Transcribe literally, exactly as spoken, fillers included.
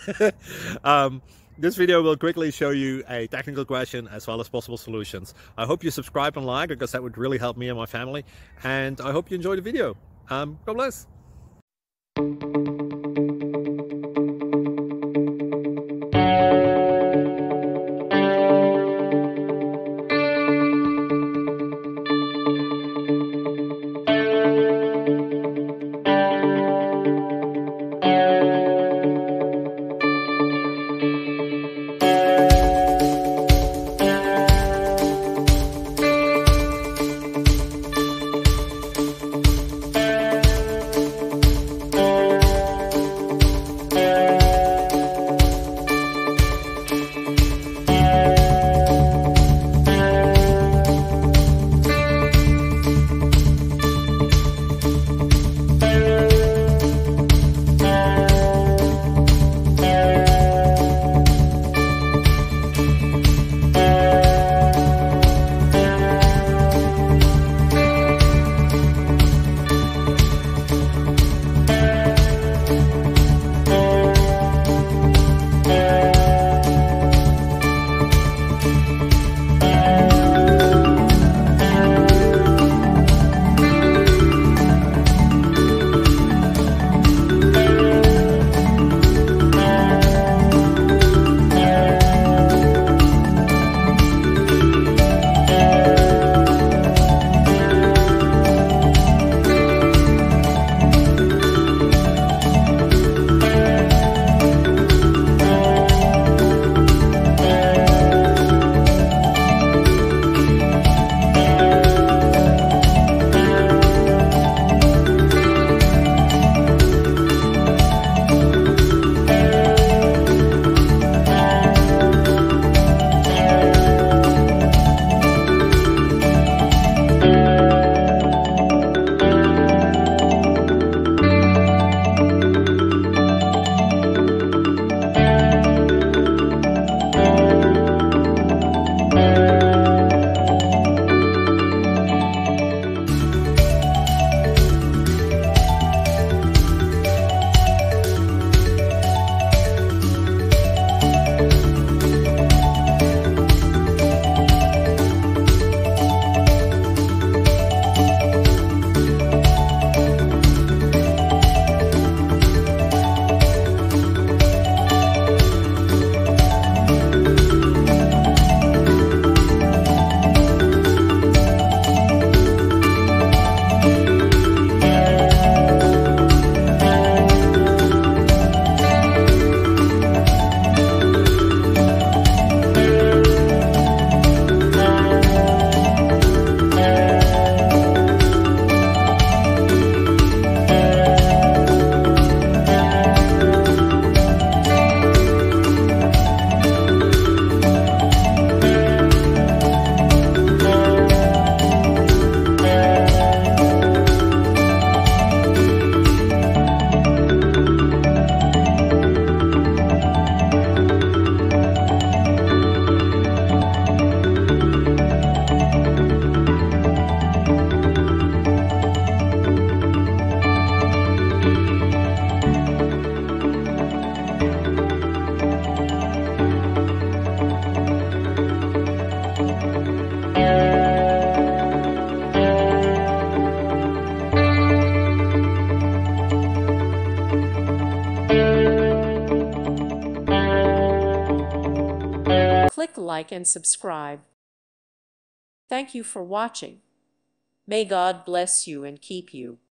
um, this video will quickly show you a technical question as well as possible solutions. I hope you subscribe and like, because that would really help me and my family. And I hope you enjoy the video. Um, God bless. Click like and subscribe. Thank you for watching. May God bless you and keep you.